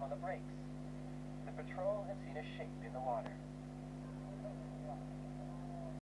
on the brakes. The patrol had seen a shape in the water.